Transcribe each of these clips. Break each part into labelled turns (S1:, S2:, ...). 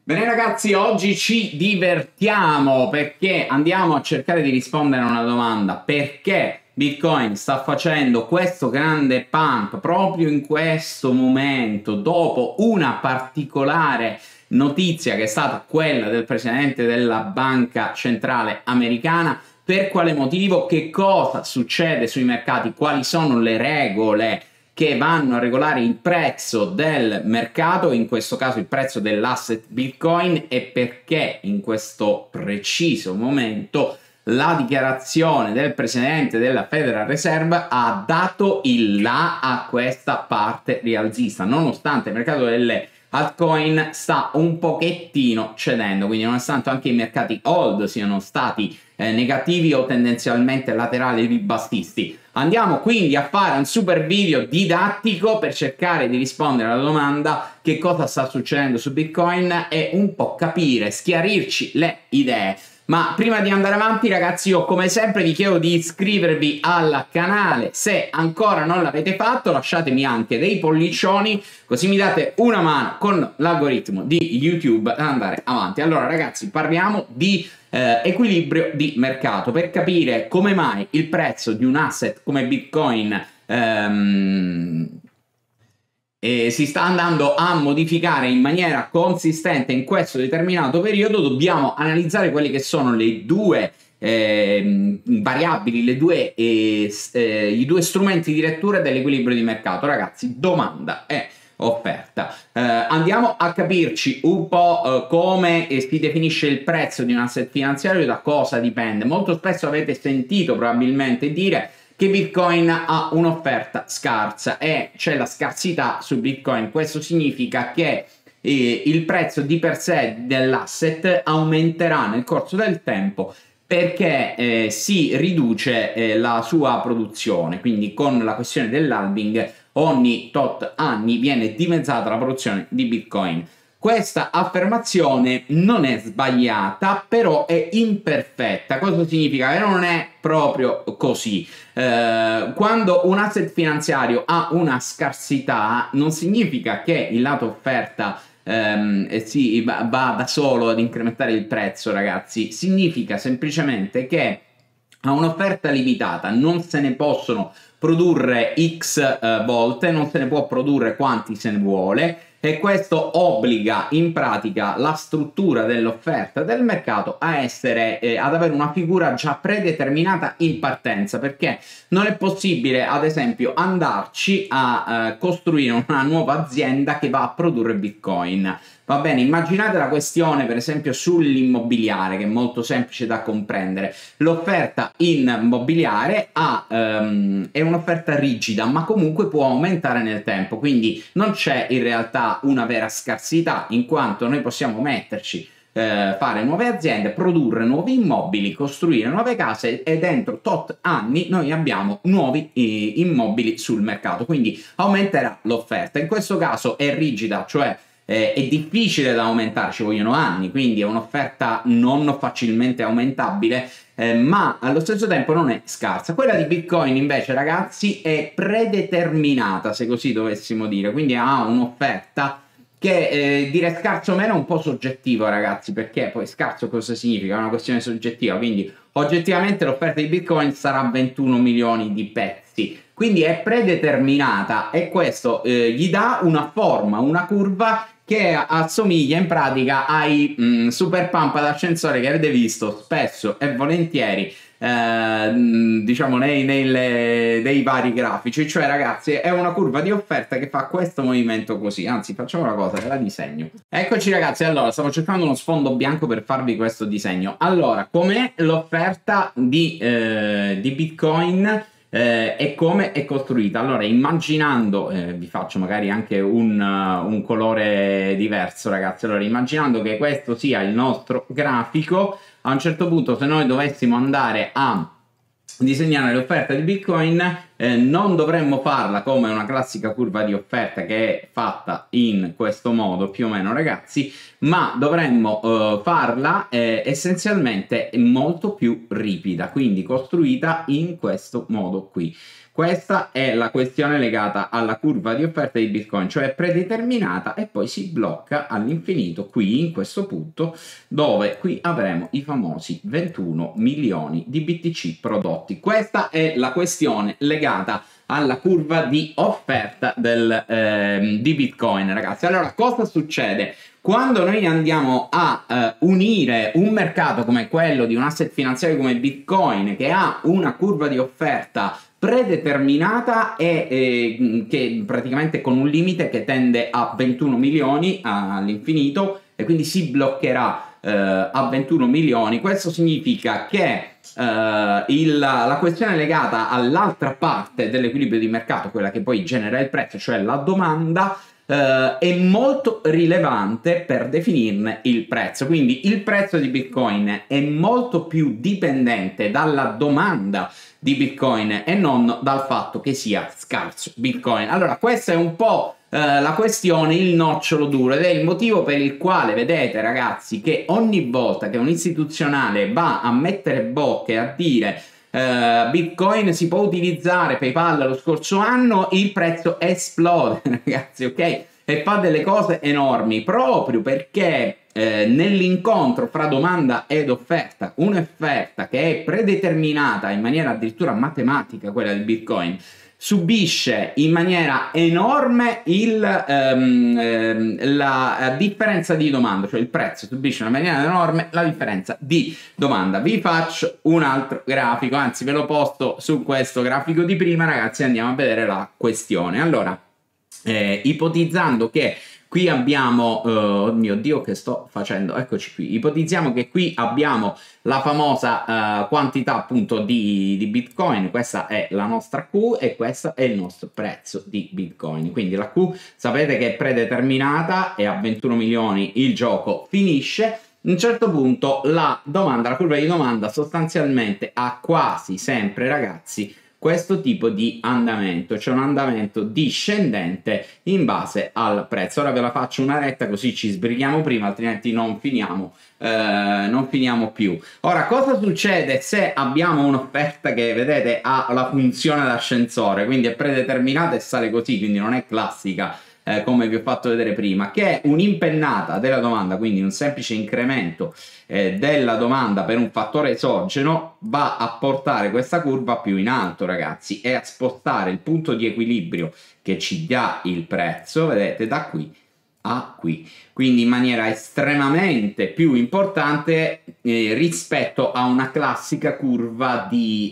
S1: Bene ragazzi, oggi ci divertiamo perché andiamo a cercare di rispondere a una domanda: perché Bitcoin sta facendo questo grande pump proprio in questo momento, dopo una particolare notizia che è stata quella del presidente della banca centrale americana. Per quale motivo? Che cosa succede sui mercati? Quali sono le regole che vanno a regolare il prezzo del mercato, in questo caso il prezzo dell'asset Bitcoin, e perché in questo preciso momento la dichiarazione del presidente della Federal Reserve ha dato il là a questa parte rialzista, nonostante il mercato delle altcoin sta un pochettino cedendo, quindi nonostante anche i mercati hold siano stati negativi o tendenzialmente laterali ribassisti. Andiamo quindi a fare un super video didattico per cercare di rispondere alla domanda: che cosa sta succedendo su Bitcoin, e un po' capire, schiarirci le idee. Ma prima di andare avanti ragazzi, io come sempre vi chiedo di iscrivervi al canale se ancora non l'avete fatto, lasciatemi anche dei pollicioni così mi date una mano con l'algoritmo di YouTube ad andare avanti. Allora ragazzi, parliamo di equilibrio di mercato per capire come mai il prezzo di un asset come Bitcoin si sta andando a modificare in maniera consistente in questo determinato periodo. Dobbiamo analizzare quelli che sono le due variabili, i due strumenti di lettura dell'equilibrio di mercato. Ragazzi, domanda e offerta. Andiamo a capirci un po' come si definisce il prezzo di un asset finanziario, da cosa dipende. Molto spesso avete sentito probabilmente dire che Bitcoin ha un'offerta scarsa e c'è la scarsità su Bitcoin. Questo significa che il prezzo di per sé dell'asset aumenterà nel corso del tempo perché si riduce la sua produzione, quindi con la questione dell'halving ogni tot anni viene dimezzata la produzione di Bitcoin. Questa affermazione non è sbagliata, però è imperfetta. Cosa significa? Che non è proprio così. Quando un asset finanziario ha una scarsità, non significa che il lato offerta va da solo ad incrementare il prezzo, ragazzi. Significa semplicemente che a un'offerta limitata non se ne possono produrre X volte, non se ne può produrre quanti se ne vuole, e questo obbliga in pratica la struttura dell'offerta del mercato a essere ad avere una figura già predeterminata in partenza, perché non è possibile ad esempio andarci a costruire una nuova azienda che va a produrre Bitcoin. Va bene, immaginate la questione per esempio sull'immobiliare, che è molto semplice da comprendere. L'offerta immobiliare è un'offerta rigida, ma comunque può aumentare nel tempo, quindi non c'è in realtà una vera scarsità, in quanto noi possiamo metterci, fare nuove aziende, produrre nuovi immobili, costruire nuove case, e dentro tot anni noi abbiamo nuovi immobili sul mercato, quindi aumenterà l'offerta. In questo caso è rigida, cioè è difficile da aumentare, ci vogliono anni, quindi è un'offerta non facilmente aumentabile, ma allo stesso tempo non è scarsa. Quella di Bitcoin invece, ragazzi, è predeterminata, se così dovessimo dire, quindi ha un'offerta che dire scarso o meno è un po' soggettivo, ragazzi, perché poi scarso cosa significa? È una questione soggettiva, quindi oggettivamente l'offerta di Bitcoin sarà 21 milioni di pezzi, quindi è predeterminata, e questo gli dà una forma, una curva che assomiglia in pratica ai super pump ad ascensore che avete visto spesso e volentieri diciamo dei vari grafici. Cioè ragazzi, è una curva di offerta che fa questo movimento così. Anzi, facciamo una cosa, ve la disegno. Eccoci ragazzi, allora stavo cercando uno sfondo bianco per farvi questo disegno. Allora, com'è l'offerta di Bitcoin e come è costruita? Allora, immaginando, vi faccio magari anche un colore diverso, ragazzi. Allora, immaginando che questo sia il nostro grafico, a un certo punto, se noi dovessimo andare a disegnare l'offerta di Bitcoin, non dovremmo farla come una classica curva di offerta che è fatta in questo modo più o meno, ragazzi, ma dovremmo farla essenzialmente molto più ripida, quindi costruita in questo modo qui. Questa è la questione legata alla curva di offerta di Bitcoin, cioè predeterminata e poi si blocca all'infinito qui in questo punto, dove qui avremo i famosi 21 milioni di BTC prodotti. Questa è la questione legata alla curva di offerta di Bitcoin, ragazzi. Allora, cosa succede? Quando noi andiamo a unire un mercato come quello di un asset finanziario come Bitcoin, che ha una curva di offerta predeterminata e che praticamente con un limite che tende a 21 milioni all'infinito e quindi si bloccherà a 21 milioni, questo significa che la questione legata all'altra parte dell'equilibrio di mercato, quella che poi genera il prezzo, cioè la domanda, è molto rilevante per definirne il prezzo. Quindi il prezzo di Bitcoin è molto più dipendente dalla domanda di Bitcoin e non dal fatto che sia scarso Bitcoin. Allora, questa è un po' la questione, il nocciolo duro, ed è il motivo per il quale vedete, ragazzi, che ogni volta che un istituzionale va a mettere bocche a dire Bitcoin si può utilizzare PayPal lo scorso anno, il prezzo esplode, ragazzi, ok? E fa delle cose enormi proprio perché nell'incontro fra domanda ed offerta, un'offerta che è predeterminata in maniera addirittura matematica, quella di Bitcoin, subisce in maniera enorme la differenza di domanda, cioè il prezzo subisce in maniera enorme la differenza di domanda. Vi faccio un altro grafico, anzi ve lo posto su questo grafico di prima, ragazzi, andiamo a vedere la questione. Allora, ipotizzando che qui abbiamo, oh mio Dio, che sto facendo? Eccoci qui. Ipotizziamo che qui abbiamo la famosa quantità appunto di Bitcoin. Questa è la nostra Q e questo è il nostro prezzo di Bitcoin. Quindi la Q sapete che è predeterminata e a 21 milioni il gioco finisce. A un certo punto la domanda, la curva di domanda sostanzialmente ha quasi sempre, ragazzi, questo tipo di andamento, cioè un andamento discendente in base al prezzo. Ora ve la faccio una retta così ci sbrighiamo prima, altrimenti non finiamo più. Ora, cosa succede se abbiamo un'offerta che, vedete, ha la funzione d'ascensore, quindi è predeterminata e sale così, quindi non è classica, come vi ho fatto vedere prima, che è un'impennata della domanda, quindi un semplice incremento della domanda per un fattore esogeno, va a portare questa curva più in alto, ragazzi, e a spostare il punto di equilibrio che ci dà il prezzo, vedete, da qui a qui, quindi in maniera estremamente più importante rispetto a una classica curva di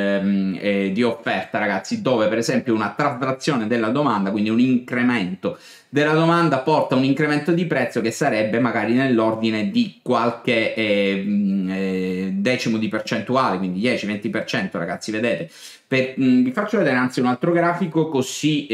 S1: offerta, ragazzi, dove per esempio una traslazione della domanda, quindi un incremento della domanda, porta a un incremento di prezzo che sarebbe magari nell'ordine di qualche decimo di percentuale, quindi 10-20%, ragazzi, vedete. Vi faccio vedere anzi un altro grafico così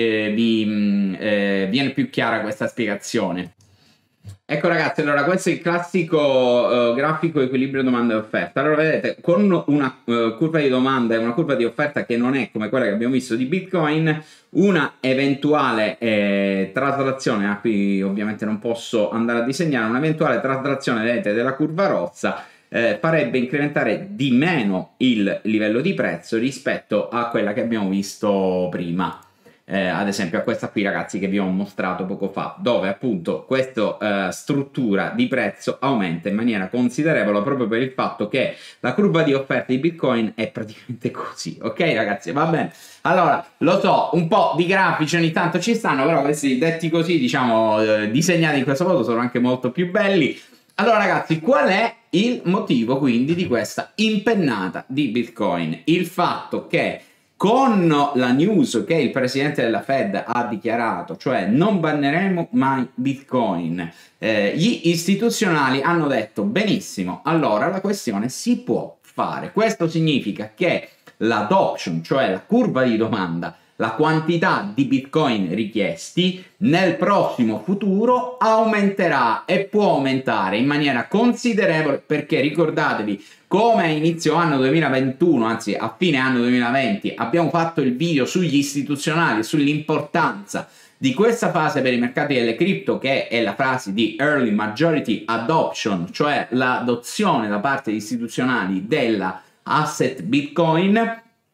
S1: viene più chiara questa spiegazione. Ecco, ragazzi, allora questo è il classico grafico equilibrio domanda e offerta. Allora vedete, con una curva di domanda e una curva di offerta che non è come quella che abbiamo visto di Bitcoin, una eventuale traslazione, qui ovviamente non posso andare a disegnare, un'eventuale traslazione, vedete, della curva rossa farebbe incrementare di meno il livello di prezzo rispetto a quella che abbiamo visto prima. Ad esempio a questa qui, ragazzi, che vi ho mostrato poco fa, dove appunto questa struttura di prezzo aumenta in maniera considerevole proprio per il fatto che la curva di offerta di Bitcoin è praticamente così, ok, ragazzi? Va bene. Allora, lo so, un po' di grafici ogni tanto ci stanno, però questi detti così, diciamo, disegnati in questo modo sono anche molto più belli. Allora, ragazzi, qual è il motivo quindi di questa impennata di Bitcoin? Il fatto che con la news che il presidente della Fed ha dichiarato, cioè non banneremo mai Bitcoin, gli istituzionali hanno detto benissimo, allora la questione si può fare. Questo significa che l'adoption, cioè la curva di domanda, la quantità di Bitcoin richiesti nel prossimo futuro aumenterà e può aumentare in maniera considerevole, perché ricordatevi, come a inizio anno 2021, anzi a fine anno 2020, abbiamo fatto il video sugli istituzionali, sull'importanza di questa fase per i mercati delle cripto, che è la fase di Early Majority Adoption, cioè l'adozione da parte di istituzionali della asset Bitcoin.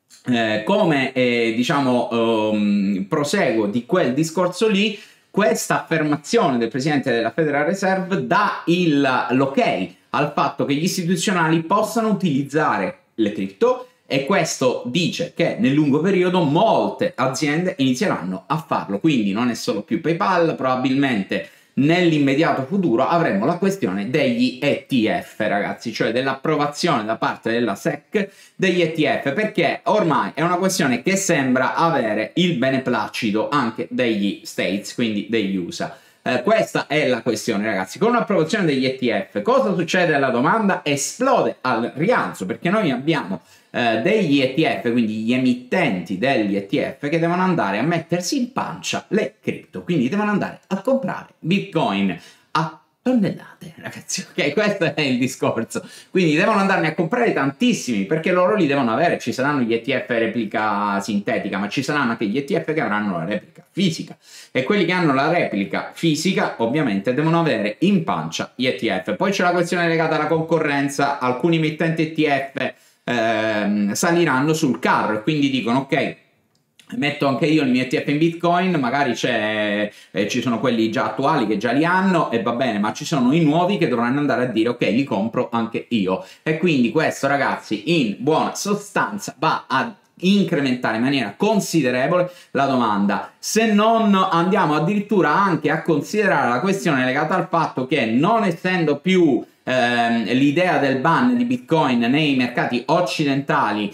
S1: come diciamo proseguo di quel discorso lì, questa affermazione del presidente della Federal Reserve dà l'ok al fatto che gli istituzionali possano utilizzare le cripto, e questo dice che nel lungo periodo molte aziende inizieranno a farlo, quindi non è solo più PayPal, probabilmente nell'immediato futuro avremo la questione degli ETF, ragazzi, cioè dell'approvazione da parte della SEC degli ETF, perché ormai è una questione che sembra avere il beneplacito anche degli States, quindi degli USA. Questa è la questione, ragazzi. Con l'approvazione degli ETF cosa succede alla domanda? Esplode al rialzo, perché noi abbiamo degli ETF, quindi gli emittenti degli ETF, che devono andare a mettersi in pancia le cripto, quindi devono andare a comprare Bitcoin a tonnellate, ragazzi, ok? Questo è il discorso. Quindi devono andarne a comprare tantissimi, perché loro li devono avere. Ci saranno gli ETF replica sintetica, ma ci saranno anche gli ETF che avranno la replica fisica, e quelli che hanno la replica fisica ovviamente devono avere in pancia gli ETF. Poi c'è la questione legata alla concorrenza. Alcuni emittenti ETF saliranno sul carro e quindi dicono ok, metto anche io i miei ETF in Bitcoin, magari ci sono quelli già attuali che già li hanno e va bene, ma ci sono i nuovi che dovranno andare a dire ok, li compro anche io. E quindi questo, ragazzi, in buona sostanza va a incrementare in maniera considerevole la domanda, se non andiamo addirittura anche a considerare la questione legata al fatto che, non essendo più l'idea del ban di Bitcoin nei mercati occidentali,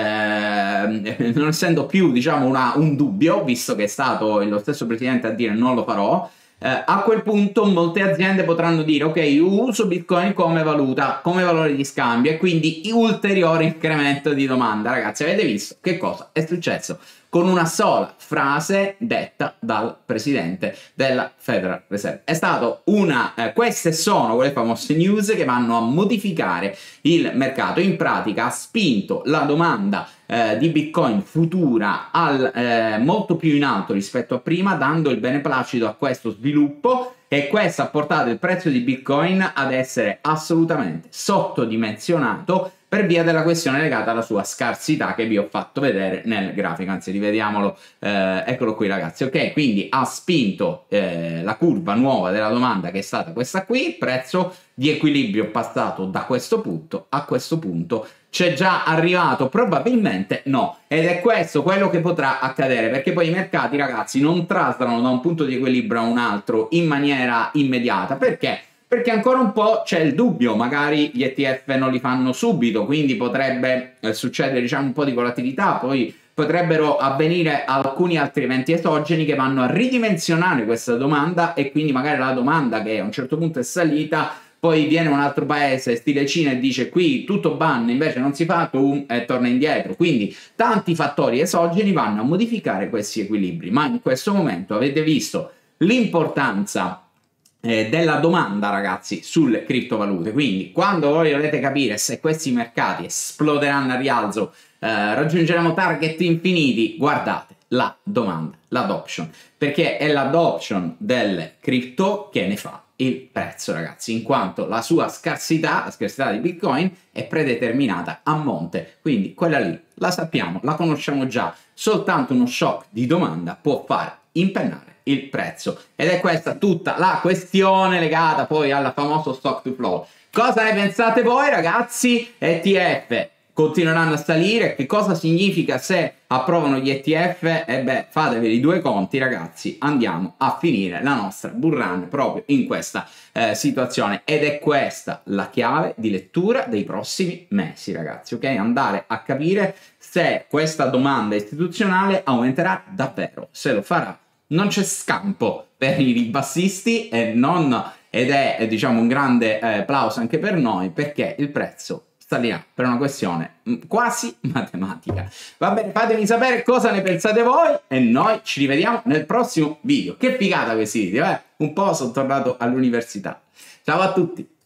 S1: non essendo più, diciamo, un dubbio, visto che è stato lo stesso presidente a dire non lo farò, a quel punto molte aziende potranno dire ok, io uso Bitcoin come valuta, come valore di scambio, e quindi ulteriore incremento di domanda. Ragazzi, avete visto che cosa è successo con una sola frase detta dal presidente della Federal Reserve? È stato queste sono quelle famose news che vanno a modificare il mercato. In pratica ha spinto la domanda di Bitcoin futura molto più in alto rispetto a prima, dando il beneplacito a questo sviluppo, e questo ha portato il prezzo di Bitcoin ad essere assolutamente sottodimensionato per via della questione legata alla sua scarsità che vi ho fatto vedere nel grafico. Anzi, rivediamolo, eccolo qui, ragazzi. Ok, quindi ha spinto la curva nuova della domanda, che è stata questa qui, il prezzo di equilibrio passato da questo punto a questo punto. C'è già arrivato? Probabilmente no, ed è questo quello che potrà accadere, perché poi i mercati, ragazzi, non traslano da un punto di equilibrio a un altro in maniera immediata. Perché? Perché ancora un po' c'è il dubbio, magari gli ETF non li fanno subito, quindi potrebbe succedere, diciamo, un po' di volatilità, poi potrebbero avvenire alcuni altri eventi esogeni che vanno a ridimensionare questa domanda, e quindi magari la domanda, che a un certo punto è salita, poi viene un altro paese stile Cina e dice qui tutto ban, invece non si fa, e torna indietro. Quindi tanti fattori esogeni vanno a modificare questi equilibri, ma in questo momento avete visto l'importanza della domanda, ragazzi, sulle criptovalute. Quindi quando voi volete capire se questi mercati esploderanno a rialzo, raggiungeremo target infiniti, guardate la domanda, l'adoption, perché è l'adoption delle cripto che ne fa il prezzo, ragazzi, in quanto la sua scarsità, la scarsità di Bitcoin, è predeterminata a monte. Quindi quella lì la sappiamo, la conosciamo già. Soltanto uno shock di domanda può far impennare il prezzo, ed è questa tutta la questione legata poi al famoso stock to flow. Cosa ne pensate voi, ragazzi? ETF continueranno a salire? Che cosa significa se approvano gli ETF? E beh, fatevi i due conti, ragazzi, andiamo a finire la nostra bull run proprio in questa situazione, ed è questa la chiave di lettura dei prossimi mesi, ragazzi, ok? Andare a capire se questa domanda istituzionale aumenterà davvero. Se lo farà, non c'è scampo per i ribassisti, ed è, diciamo, un grande applauso anche per noi, perché il prezzo salirà per una questione quasi matematica. Va bene, fatemi sapere cosa ne pensate voi, e noi ci rivediamo nel prossimo video. Che figata questi video, eh? Un po' sono tornato all'università. Ciao a tutti!